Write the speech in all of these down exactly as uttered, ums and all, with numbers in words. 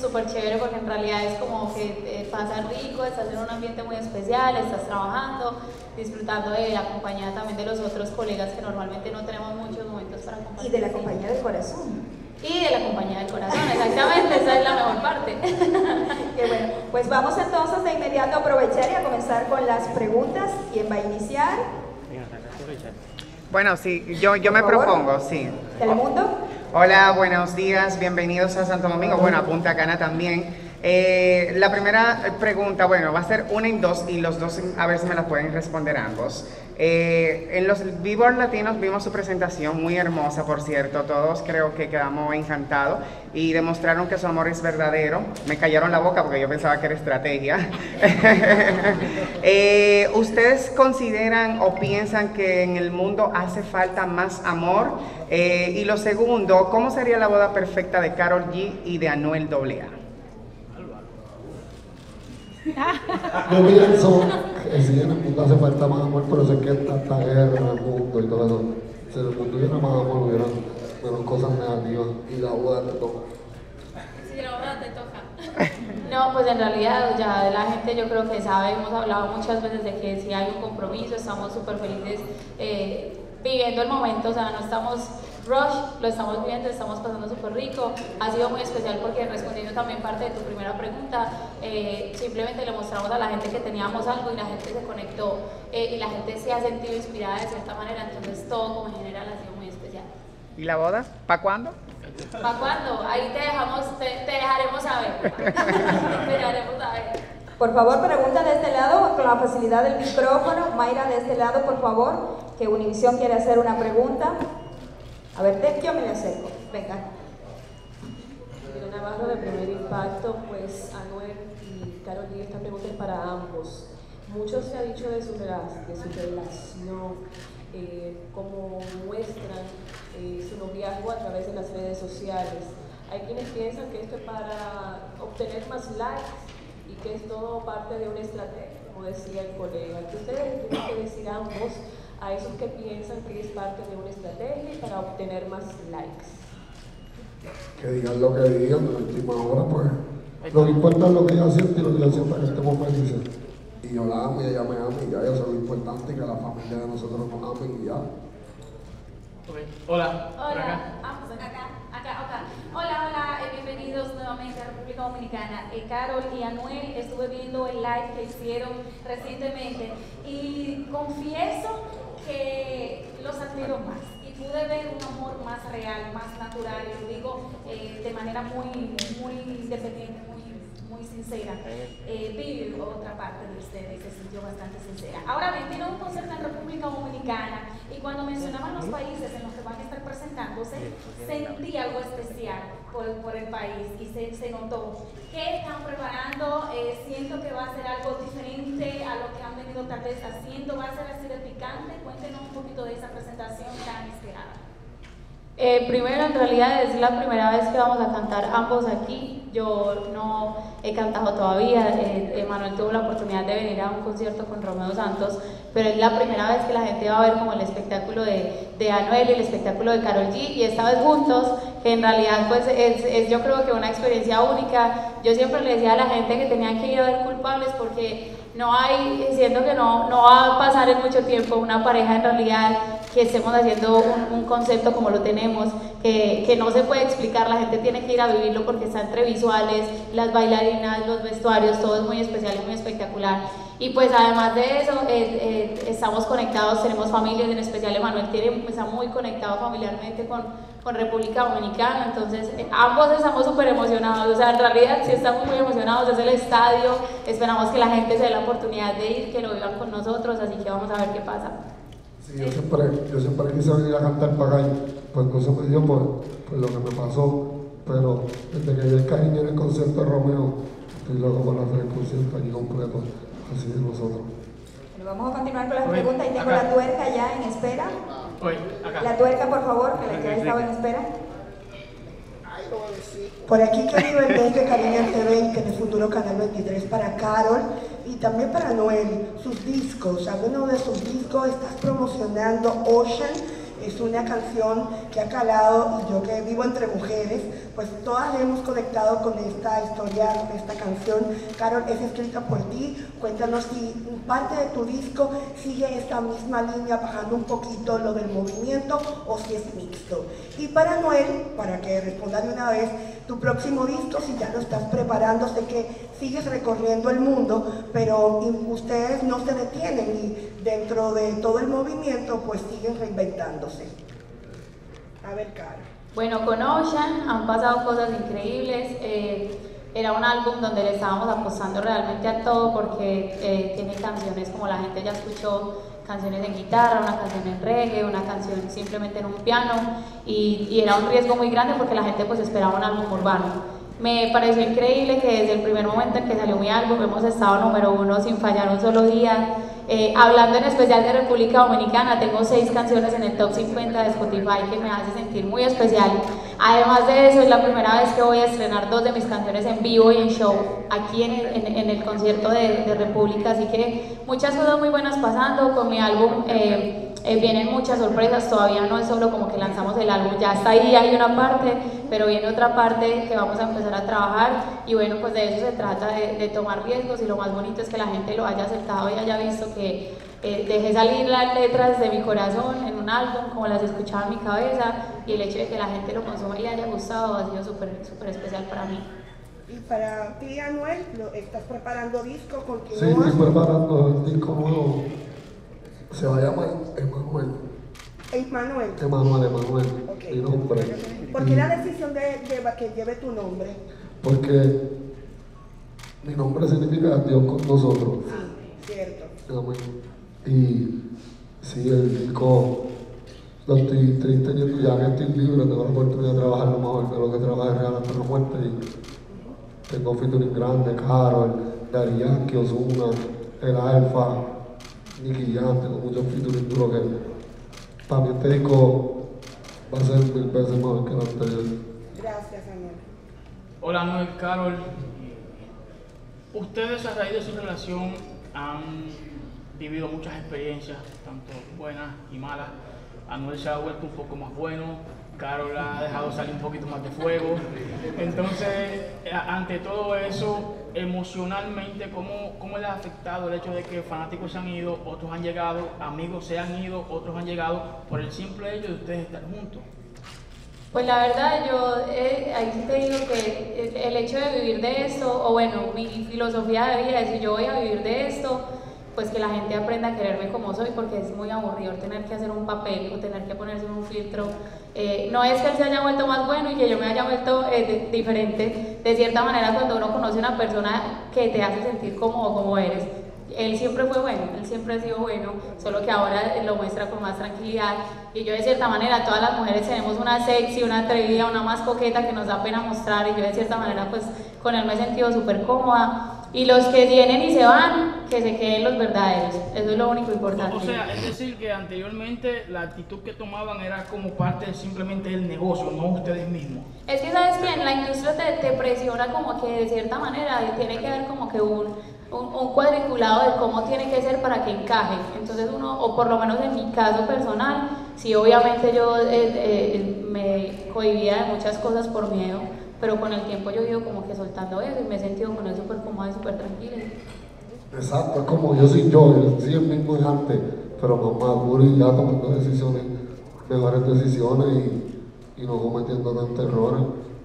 súper chévere porque en realidad es como que te pasa rico, estás en un ambiente muy especial, estás trabajando, disfrutando de la compañía también de los otros colegas que normalmente no tenemos muchos momentos para compartir. Y de la compañía del corazón. Y de la compañía del corazón, exactamente, esa es la mejor parte. Qué bueno, pues vamos entonces de inmediato a aprovechar y a comenzar con las preguntas. ¿Quién va a iniciar? Bueno, sí, yo, yo me propongo, sí. ¿Telemundo? Hola, buenos días, bienvenidos a Santo Domingo, bueno, a Punta Cana también. Eh, la primera pregunta, bueno, va a ser una y dos, y los dos a ver si me la pueden responder ambos. Eh, en los Billboard Latinos vimos su presentación, muy hermosa, por cierto, todos creo que quedamos encantados y demostraron que su amor es verdadero. Me callaron la boca porque yo pensaba que era estrategia. eh, ¿Ustedes consideran o piensan que en el mundo hace falta más amor? Eh, y lo segundo, ¿cómo sería la boda perfecta de Karol G y de Anuel doble A? Yo pienso que sí, en el mundo hace falta más amor, pero sé que tanta guerra en el mundo y todo eso. Si en el mundo hubiera más amor, hubiera menos cosas negativas y la boda te toca. Sí, la boda te toca. No, pues en realidad ya la gente yo creo que sabe, hemos hablado muchas veces de que si hay un compromiso, estamos súper felices eh, viviendo el momento, o sea, no estamos rush, lo estamos viviendo, estamos pasando súper rico. Ha sido muy especial porque respondiendo también parte de tu primera pregunta, eh, simplemente le mostramos a la gente que teníamos algo y la gente se conectó eh, y la gente se ha sentido inspirada de cierta manera, entonces todo como en general ha sido muy especial. ¿Y la boda? ¿Para cuándo? ¿Para cuándo? Ahí te dejamos, te, te dejaremos saber. Te dejaremos saber. Por favor, pregunta de este lado con la facilidad del micrófono. Mayra, de este lado, por favor, que Univisión quiere hacer una pregunta. A ver, te, yo me le acerco. Venga. Mira, Navarro, de Primer Impacto, pues Anuel y Karol G, esta pregunta es para ambos. Mucho se ha dicho de su, de su relación, eh, cómo muestran eh, su noviazgo a través de las redes sociales. Hay quienes piensan que esto es para obtener más likes y que es todo parte de una estrategia, como decía el colega. ¿Qué ustedes tienen que decir ambos a esos que piensan que es parte de una estrategia y para obtener más likes? Que digan lo que digan, en la última hora, pues. Lo que importa es lo que ella siente y lo que ella sienta, que estemos felices. Y yo la amo y ella me ama y ya, eso es lo importante, que la familia de nosotros nos amen y ya. Okay. Hola. Hola. Vamos acá. Acá, acá. Hola, hola, eh, bienvenidos nuevamente a República Dominicana. Eh, Karol y Anuel, estuve viendo el live que hicieron recientemente y confieso que los admiro más y pude ver un amor más real, más natural, y lo digo eh, de manera muy, muy independiente, muy, muy sincera. Eh, vi otra parte de ustedes, se sintió bastante sincera. Ahora bien, tiene un concierto en República Dominicana y cuando mencionaban los países en los que van a estar presentándose, sentí algo especial por, por el país y se, se notó. ¿Qué están preparando? Eh, siento que va a ser algo diferente a lo que han venido tal vez haciendo. ¿Va a ser así de picante? Cuéntenos un poquito de esa presentación tan esperada. Eh, primero, en realidad es la primera vez que vamos a cantar ambos aquí. Yo no he cantado todavía. Eh, Emanuel tuvo la oportunidad de venir a un concierto con Romeo Santos, pero es la primera vez que la gente va a ver como el espectáculo de, de Anuel y el espectáculo de Karol G, y esta vez juntos, que en realidad pues es, es yo creo que una experiencia única. Yo siempre le decía a la gente que tenían que ir a ver Culpables porque no hay, siento que no, no va a pasar en mucho tiempo una pareja en realidad que estemos haciendo un, un concepto como lo tenemos, que, que no se puede explicar, la gente tiene que ir a vivirlo porque está entre visuales, las bailarinas, los vestuarios, todo es muy especial y muy espectacular. Y pues además de eso, eh, eh, estamos conectados, tenemos familias, en especial Emanuel tiene, está muy conectado familiarmente con, con República Dominicana, entonces eh, ambos estamos súper emocionados, o sea, en realidad sí estamos muy emocionados, es el estadio, esperamos que la gente se dé la oportunidad de ir, que lo vivan con nosotros, así que vamos a ver qué pasa. Sí, yo siempre, yo siempre quise venir a cantar para acá, pues no se me dio por, por lo que me pasó, pero desde que vi el cariño en el concierto de Romeo, estoy loco por hacer el concierto aquí completo, así de nosotros. Bueno, vamos a continuar con las preguntas y tengo la tuerca ya en espera. Oye, acá. La tuerca, por favor, que la que estaba en espera. Por aquí querido el bello Cariño T V, que en el futuro Canal veintitrés para Karol y también para Anuel, sus discos. Algunos de sus discos estás promocionando Ocean Es una canción que ha calado, y yo que vivo entre mujeres, pues todas hemos conectado con esta historia, con esta canción. Carol, es escrita por ti. Cuéntanos si parte de tu disco sigue esta misma línea, bajando un poquito lo del movimiento, o si es mixto. Y para Noel, para que responda de una vez, tu próximo disco, si ya lo estás preparando, sé que sigues recorriendo el mundo, pero ustedes no se detienen y dentro de todo el movimiento pues siguen reinventándose. A ver, Carol. Bueno, con Ocean han pasado cosas increíbles. Eh, era un álbum donde le estábamos apostando realmente a todo, porque eh, tiene canciones, como la gente ya escuchó, canciones en guitarra, una canción en reggae, una canción simplemente en un piano, y, y era un riesgo muy grande porque la gente pues esperaba un álbum urbano. Me pareció increíble que desde el primer momento en que salió mi álbum hemos estado número uno sin fallar un solo día. Eh, hablando en especial de República Dominicana, tengo seis canciones en el top cincuenta de Spotify que me hace sentir muy especial. Además de eso, es la primera vez que voy a estrenar dos de mis canciones en vivo y en show aquí en el, en, en el concierto de, de República, así que muchas cosas muy buenas pasando con mi álbum. Eh, Eh, vienen muchas sorpresas, todavía no es solo como que lanzamos el álbum, ya está ahí, hay una parte, pero viene otra parte que vamos a empezar a trabajar, y bueno, pues de eso se trata, de, de tomar riesgos, y lo más bonito es que la gente lo haya aceptado y haya visto que eh, dejé salir las letras de mi corazón en un álbum, como las escuchaba en mi cabeza, y el hecho de que la gente lo consuma y le haya gustado ha sido súper súper especial para mí. Y para ti, Anuel, ¿estás preparando disco? ¿Continúas? Sí, estoy preparando el disco nuevo. Se va a llamar Emanuel. Emanuel. Emanuel, Emanuel, Okay. mi nombre. ¿Por qué la decisión de, de que lleve tu nombre? Porque mi nombre significa Dios con nosotros. Sí, cierto. Amén. Y sí, el disco lo estoy, estoy teniendo, ya que estoy libre, tengo la oportunidad de trabajar lo mejor de lo que trabajé Real hasta la muerte. Y tengo featuring grande, Karol, Daddy Yankee, Ozuna, El Alfa, Nicky Jam, tengo muchos featuring duros que para mí este disco va a ser mil veces mejor que el anterior. Gracias, Anuel. Hola, Noel, Carol. Ustedes a raíz de su relación han vivido muchas experiencias, tanto buenas y malas. Anuel se ha vuelto un poco más bueno, Carol ha dejado salir un poquito más de fuego. Entonces, ante todo eso, emocionalmente, ¿cómo, cómo les ha afectado el hecho de que fanáticos se han ido, otros han llegado, amigos se han ido, otros han llegado, por el simple hecho de ustedes estar juntos? Pues la verdad, yo eh, ahí sí te digo que el, el hecho de vivir de esto, o bueno, mi filosofía de vida es: si yo voy a vivir de esto, pues que la gente aprenda a quererme como soy, porque es muy aburrido tener que hacer un papel o tener que ponerse un filtro. Eh, no es que él se haya vuelto más bueno y que yo me haya vuelto eh, de, diferente. De cierta manera, cuando uno conoce a una persona que te hace sentir como, como eres, él siempre fue bueno, él siempre ha sido bueno, solo que ahora lo muestra con más tranquilidad. Y yo de cierta manera, todas las mujeres tenemos una sexy, una atrevida, una más coqueta que nos da pena mostrar, y yo de cierta manera pues con él me he sentido súper cómoda. Y los que vienen y se van, que se queden los verdaderos, eso es lo único importante. O sea, es decir que anteriormente la actitud que tomaban era como parte simplemente del negocio, no ustedes mismos. Es que sabes que en la industria te, te presiona como que de cierta manera tiene que haber como que un, un, un cuadriculado de cómo tiene que ser para que encaje. Entonces uno, o por lo menos en mi caso personal, sí obviamente yo eh, eh, me cohibía de muchas cosas por miedo, pero con el tiempo yo he ido como que soltando eso y me he sentido con él súper cómoda y súper tranquila. Exacto, es como yo soy yo, yo soy el mismo de antes, pero más maduro y ya tomando decisiones, mejores decisiones y, y no cometiendo tantos errores.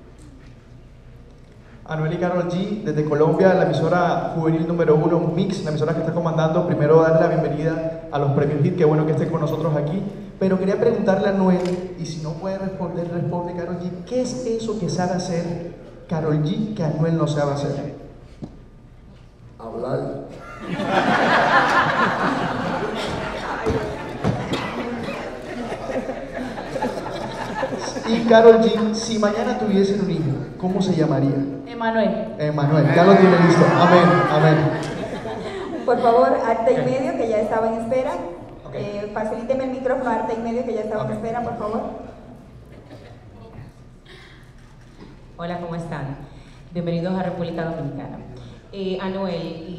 Anuel y Karol G, desde Colombia, la emisora juvenil número uno, Mix, la emisora que está comandando. Primero darle la bienvenida a los premios Hit, qué bueno que esté con nosotros aquí. Pero quería preguntarle a Anuel, y si no puede responder, responde Karol G, ¿qué es eso que sabe hacer Karol G que Anuel no sabe hacer? Hablar. Y Karol G, si mañana tuviesen un hijo, ¿cómo se llamaría? Emanuel. Emanuel, ya lo tiene listo. Amén, amén. Por favor, Arte y Medio, que ya estaba en espera. Eh, facilíteme el micrófono a Arte y Medio, que ya estaba en espera, por favor. Hola, ¿cómo están? Bienvenidos a República Dominicana. Eh, Anuel y, y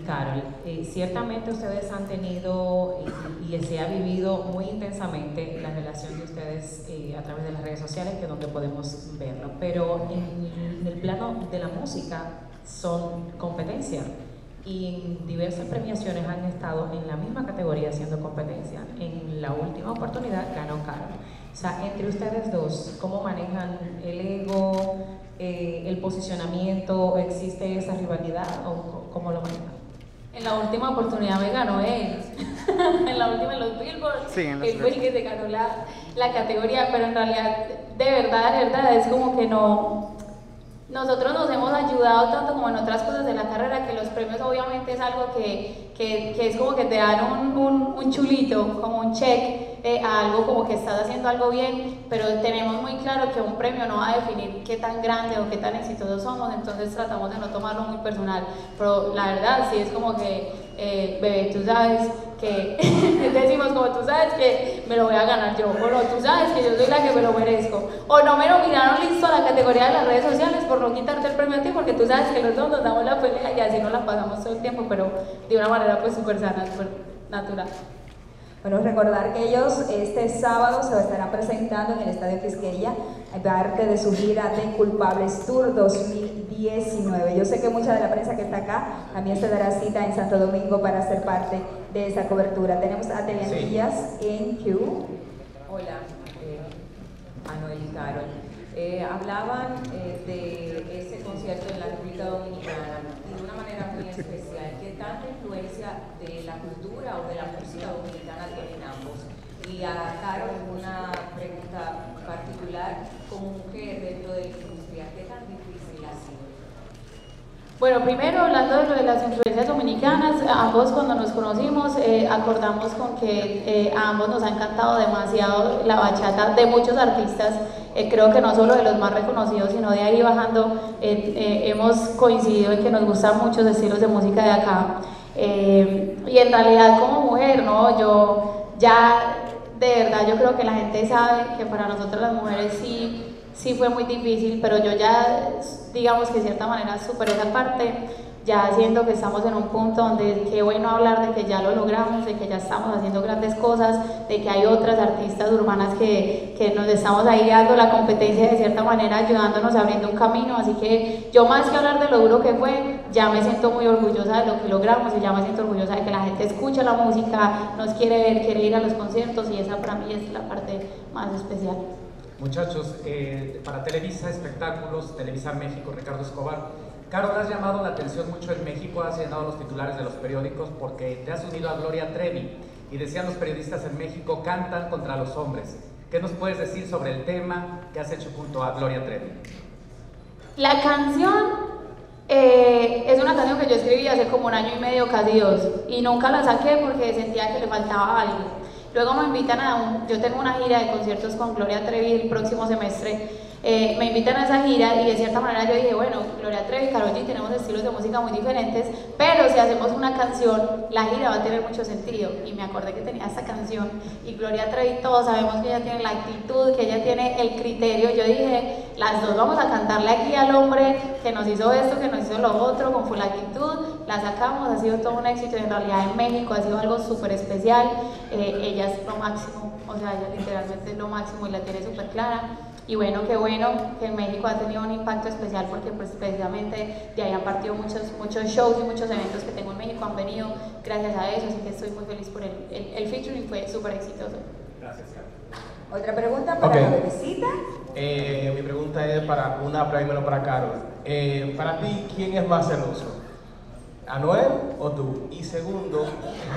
Carol, eh, ciertamente ustedes han tenido y, y se ha vivido muy intensamente la relación de ustedes eh, a través de las redes sociales, que es donde podemos verlo, pero en, en el plano de la música son competencia y en diversas premiaciones han estado en la misma categoría haciendo competencia. En la última oportunidad ganó Carol. O sea, entre ustedes dos, ¿cómo manejan el ego, eh, el posicionamiento? ¿Existe esa rivalidad o cómo lo manejan? En la última oportunidad me ganó él. En la última en los Billboard, sí, en los él fue el que se ganó la, la categoría, pero en realidad, de verdad, de verdad, es como que no... Nosotros nos hemos ayudado tanto como en otras cosas de la carrera, que los premios obviamente es algo que, que, que es como que te dan un, un, un chulito, como un check eh, a algo, como que estás haciendo algo bien, pero tenemos muy claro que un premio no va a definir qué tan grande o qué tan exitosos somos, entonces tratamos de no tomarlo muy personal, pero la verdad sí es como que, eh, bebé, tú sabes que decimos como tú sabes que me lo voy a ganar yo, o no, tú sabes que yo soy la que me lo merezco, o no me nominaron listo a la categoría de las redes sociales por no quitarte el premio a ti, porque tú sabes que los dos nos damos la pelea y así nos la pasamos todo el tiempo, pero de una manera pues súper sana, súper natural. Bueno, recordar que ellos este sábado se estarán presentando en el Estadio Quisqueya, parte de su gira de Culpables Tour dos mil diecinueve. Yo sé que mucha de la prensa que está acá también se dará cita en Santo Domingo para ser parte de esa cobertura. Tenemos a Telian Díaz en Q. Hola, eh, Anuel y Carol. Eh, hablaban eh, de ese concierto en la República Dominicana y de una manera muy especial. ¿Qué tanta influencia de la cultura o de la música dominicana tienen ambos? Y a Carol una pregunta particular, como mujer dentro de la industria, ¿qué tan difícil ha sido? Bueno, primero hablando de lo de las influencias dominicanas, ambos cuando nos conocimos eh, acordamos con que eh, a ambos nos ha encantado demasiado la bachata de muchos artistas, eh, creo que no solo de los más reconocidos, sino de ahí bajando, eh, eh, hemos coincidido en que nos gustan muchos estilos de música de acá, eh, y en realidad como mujer, ¿no? Yo ya, de verdad, yo creo que la gente sabe que para nosotros las mujeres sí, sí fue muy difícil, pero yo ya, digamos que de cierta manera superé esa parte, ya siento que estamos en un punto donde qué bueno hablar de que ya lo logramos, de que ya estamos haciendo grandes cosas, de que hay otras artistas urbanas que, que nos estamos ahí dando la competencia de cierta manera, ayudándonos, abriendo un camino, así que yo más que hablar de lo duro que fue, ya me siento muy orgullosa de lo que logramos y ya me siento orgullosa de que la gente escucha la música, nos quiere ver, quiere ir a los conciertos y esa para mí es la parte más especial. Muchachos, eh, para Televisa Espectáculos, Televisa México, Ricardo Escobar. Carol, has llamado la atención mucho en México, has llenado los titulares de los periódicos porque te has unido a Gloria Trevi y decían los periodistas en México, cantan contra los hombres. ¿Qué nos puedes decir sobre el tema que has hecho junto a Gloria Trevi? La canción eh, es una canción que yo escribí hace como un año y medio, casi dos, y nunca la saqué porque sentía que le faltaba algo. Luego me invitan a un, yo tengo una gira de conciertos con Gloria Trevi el próximo semestre, eh, me invitan a esa gira y de cierta manera yo dije, bueno, Gloria Trevi, Karol G, tenemos estilos de música muy diferentes, pero si hacemos una canción, la gira va a tener mucho sentido. Y me acordé que tenía esta canción y Gloria Trevi, todos sabemos que ella tiene la actitud, que ella tiene el criterio. Yo dije, las dos vamos a cantarle aquí al hombre que nos hizo esto, que nos hizo lo otro, con full actitud, la sacamos, ha sido todo un éxito y en realidad en México ha sido algo súper especial. Eh, ella es lo máximo, o sea, ella literalmente es lo máximo y la tiene súper clara. Y bueno, qué bueno que en México ha tenido un impacto especial porque pues precisamente de ahí han partido muchos, muchos shows y muchos eventos que tengo en México, han venido gracias a eso, así que estoy muy feliz por el, el, el featuring, fue súper exitoso. Gracias, Carol. Otra pregunta para okay. la bebecita. Eh, mi pregunta es para una, primero para Carol. Eh, para ti, ¿quién es más celoso? ¿Anuel o tú? Y segundo,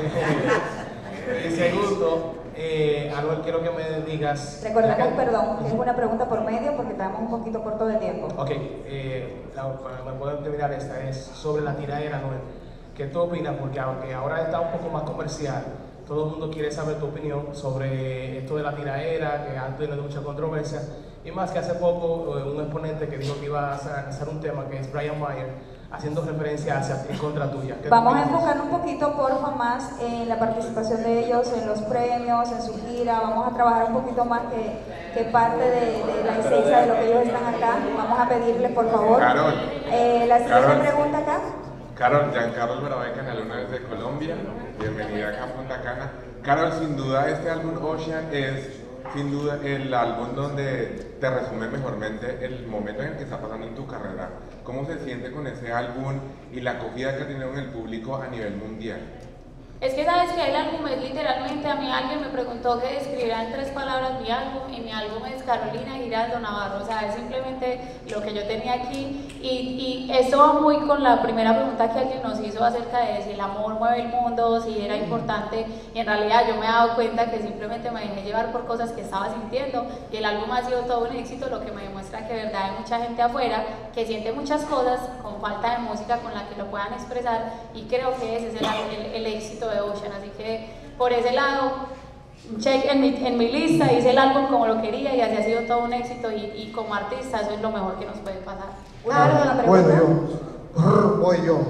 y segundo, Eh, Anuel, quiero que me digas... Recordemos, que... perdón, que es una pregunta por medio porque estamos un poquito corto de tiempo. Ok, eh, la, me puedo terminar esta, es sobre la tiradera, Anuel. ¿Qué tú opinas? Porque aunque ahora está un poco más comercial, todo el mundo quiere saber tu opinión sobre esto de la tiradera, que ha tenido mucha controversia, y más que hace poco un exponente que dijo que iba a lanzar un tema que es Brian Mayer, haciendo referencia hacia en contra tuya. Vamos a enfocar un poquito, porfa, más en la participación de ellos, en los premios, en su gira. Vamos a trabajar un poquito más que, que parte de, de la esencia de lo que ellos están acá. Vamos a pedirles, por favor. Carol. Eh, la siguiente Carol. pregunta acá. Carol, Giancarlo Barabeca, alumna desde Colombia, bienvenida acá a Punta Cana. Carol, sin duda este álbum Ocean es sin duda el álbum donde te resume mejormente el momento en el que está pasando en tu carrera. ¿Cómo se siente con ese álbum y la acogida que ha tenido en el público a nivel mundial? Es que sabes que el álbum es literalmente, a mí alguien me preguntó que describiera en tres palabras mi álbum, y mi álbum es Carolina Giraldo Navarro, o sea, es simplemente lo que yo tenía aquí, y, y eso va muy con la primera pregunta que alguien nos hizo acerca de si el amor mueve el mundo, si era importante, y en realidad yo me he dado cuenta que simplemente me dejé llevar por cosas que estaba sintiendo, y el álbum ha sido todo un éxito, lo que me demuestra que de verdad hay mucha gente afuera que siente muchas cosas con falta de música con la que lo puedan expresar, y creo que ese es el, el, el éxito de Ocean, así que por ese lado, check en mi, en mi lista, hice el álbum como lo quería y así ha sido todo un éxito, y, y como artista eso es lo mejor que nos puede pasar. Claro, bueno, yo, voy yo.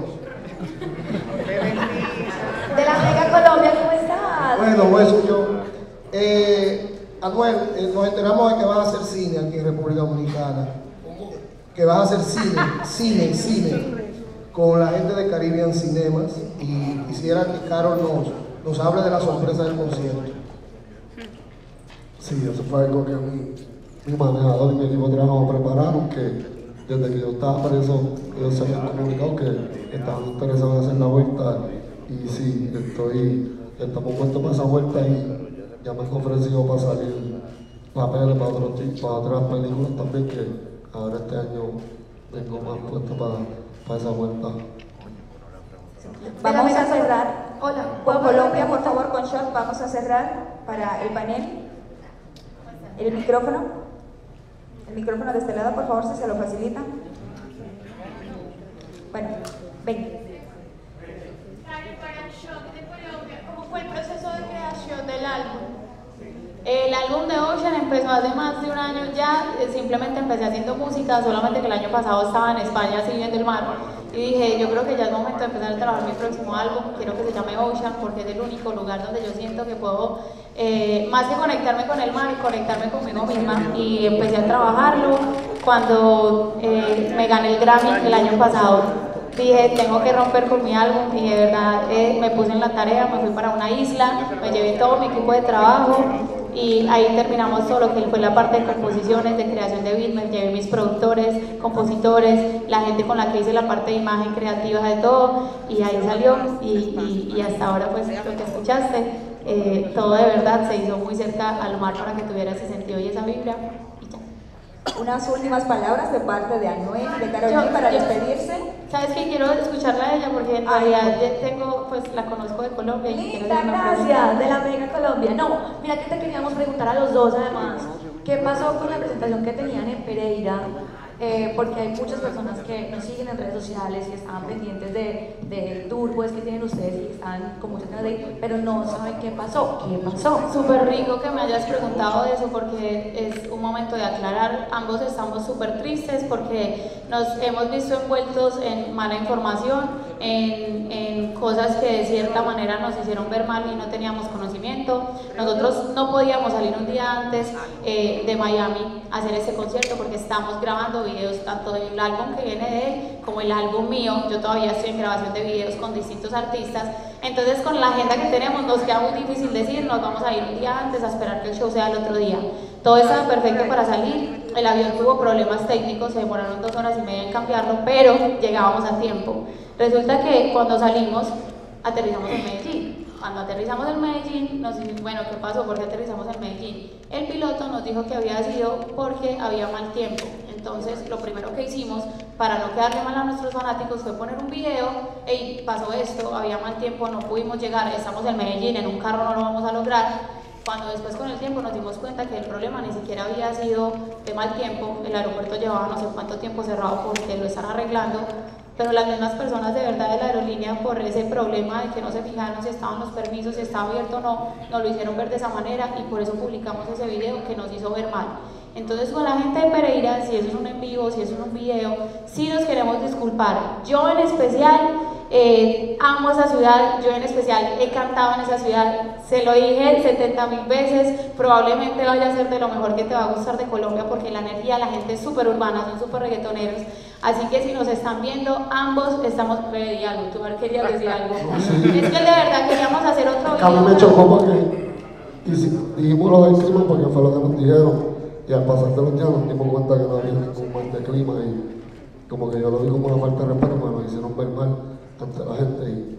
De la Mega Colombia, ¿cómo estás? Bueno, voy soy yo. Eh, Anuel, eh, nos enteramos de que vas a hacer cine aquí en República Dominicana. Que vas a hacer cine, cine, cine. Con la gente de Caribbean Cinemas, y quisiera que Carol nos, nos hable de la sorpresa del concierto. Sí, eso fue algo que mi, mi manejador y mi equipo de trabajo prepararon, que desde que yo estaba preso, ellos se habían comunicado que estaban interesados en hacer la vuelta, y sí, estoy, estamos puestos para esa vuelta, y ya me han ofrecido para salir papeles para, otro, para otras películas también, que ahora este año vengo más puesto para... para esa vuelta. Vamos a cerrar. Hola. Por Colombia, por favor, con shot, vamos a cerrar para el panel. El micrófono. El micrófono de este lado, por favor, si se lo facilita. Bueno, ven. ¿Cómo fue el proceso de creación del álbum? El álbum de Ocean empezó hace más de un año ya, simplemente empecé haciendo música, solamente que el año pasado estaba en España así viendo el mar, y dije, yo creo que ya es momento de empezar a trabajar mi próximo álbum, quiero que se llame Ocean, porque es el único lugar donde yo siento que puedo, eh, más que conectarme con el mar, conectarme conmigo misma, y empecé a trabajarlo cuando eh, me gané el Grammy el año pasado. Dije, tengo que romper con mi álbum, y de verdad eh, me puse en la tarea, me fui para una isla, me llevé todo mi equipo de trabajo, y ahí terminamos todo lo que fue la parte de composiciones, de creación de beats, me llevé mis productores, compositores, la gente con la que hice la parte de imagen creativa de todo, y ahí salió, y, y, y hasta ahora pues lo que escuchaste, eh, todo de verdad se hizo muy cerca al mar para que tuviera ese sentido y esa vibra. Unas últimas palabras de parte de Anuel, de Carolina, para despedirse. ¿Sabes qué? Quiero escucharla a ella porque en realidad ya tengo, pues la conozco de Colombia. Y quiero Linda, gracias, de la Mega Colombia. No, mira que te queríamos preguntar a los dos además, ¿qué pasó con la presentación que tenían en Pereira? Eh, porque hay muchas personas que nos siguen en redes sociales y están pendientes de, del tour pues, que tienen ustedes y están con muchas ganas de ir, pero no saben qué pasó. ¿Qué pasó? Súper rico que me hayas preguntado eso porque es un momento de aclarar. Ambos estamos súper tristes porque nos hemos visto envueltos en mala información, en, en cosas que de cierta manera nos hicieron ver mal y no teníamos conocimiento. Nosotros no podíamos salir un día antes eh, de Miami a hacer ese concierto porque estamos grabando videos, tanto del álbum que viene de él como el álbum mío. Yo todavía estoy en grabación de videos con distintos artistas, entonces con la agenda que tenemos nos queda muy difícil decir nos vamos a ir un día antes a esperar que el show sea el otro día. Todo estaba perfecto para salir, el avión tuvo problemas técnicos, se demoraron dos horas y media en cambiarlo, pero llegábamos a tiempo. Resulta que cuando salimos aterrizamos en Medellín. Cuando aterrizamos en Medellín, nos dijimos, bueno, ¿qué pasó? ¿Por qué aterrizamos en Medellín? El piloto nos dijo que había sido porque había mal tiempo. Entonces, lo primero que hicimos, para no quedarle mal a nuestros fanáticos, fue poner un video. Ey, pasó esto, había mal tiempo, no pudimos llegar, estamos en Medellín, en un carro no lo vamos a lograr. Cuando después con el tiempo nos dimos cuenta que el problema ni siquiera había sido de mal tiempo, el aeropuerto llevaba no sé cuánto tiempo cerrado porque lo están arreglando, pero las mismas personas de verdad de la aerolínea, por ese problema de que no se fijaron si estaban los permisos, si estaba abierto o no, nos lo hicieron ver de esa manera y por eso publicamos ese video que nos hizo ver mal. Entonces con la gente de Pereira, si eso es un en vivo, si eso es un video, sí nos queremos disculpar. Yo en especial eh, amo esa ciudad, yo en especial he cantado en esa ciudad, se lo dije setenta mil veces, probablemente vaya a ser de lo mejor que te va a gustar de Colombia porque la energía, la gente es súper urbana, son súper reggaetoneros. Así que si nos están viendo, ambos estamos ready. Algo, tú querías decir algo. Sí. Es que de verdad queríamos hacer otro video. A mí me chocó porque dijimos lo del clima porque fue lo que nos dijeron. Y al pasar de los días nos dimos cuenta que no había ningún mal de clima. Y como que yo lo vi como una falta de respeto, porque nos hicieron ver mal ante la gente. Y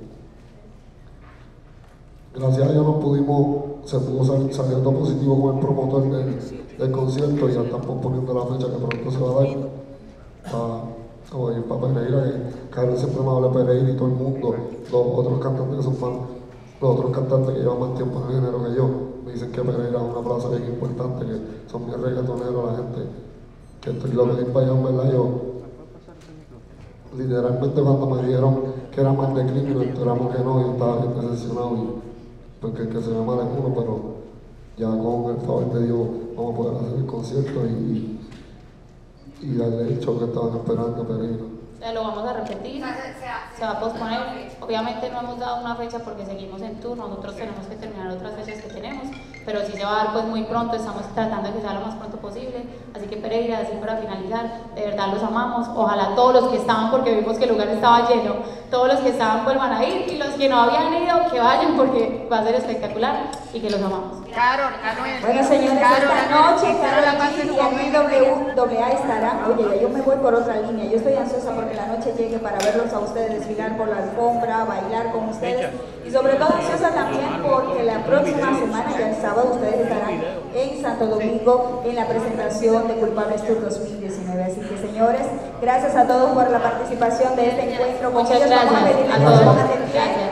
gracias a Dios nos pudimos, se pudo salir saliendo positivo con el promotor del, del concierto y ya estamos poniendo la fecha que pronto se va a dar para, como ir para Pereira, que Carol siempre me habla de Pereira y todo el mundo, los otros cantantes que son más, los otros cantantes que llevan más tiempo en el género que yo, me dicen que Pereira es una plaza bien importante, que son bien reggaetoneros la gente, que estoy loco de ir para allá, en verdad, yo literalmente cuando me dijeron que era mal de clima y nos enteramos que no, yo estaba bien decepcionado y porque el que se ve mal es uno, pero ya con el favor de Dios vamos a poder hacer el concierto y, y darle el show que estaban esperando Pereira. Se lo vamos a repetir, se va a posponer. Obviamente no hemos dado una fecha porque seguimos en tour, nosotros tenemos que terminar otras fechas que tenemos, pero sí se va a dar pues muy pronto, estamos tratando de que sea lo más pronto posible. Así que Pereira, así para finalizar, de verdad los amamos, ojalá todos los que estaban, porque vimos que el lugar estaba lleno, todos los que estaban vuelvan a ir y los que no habían ido, que vayan porque va a ser espectacular y que los amamos. Carol, Anuel. Bueno, señores, Carol, esta noche Carol G y Anuel W A estarán. Oye, ya yo me voy por otra línea. Yo estoy ansiosa porque la noche llegue para verlos a ustedes desfilar por la alfombra, bailar con ustedes. Y sobre todo ansiosa también porque la próxima semana, ya el sábado, ustedes estarán en Santo Domingo en la presentación de Culpables Tour dos mil diecinueve. Así que, señores, gracias a todos por la participación de este encuentro. Muchas gracias a todos.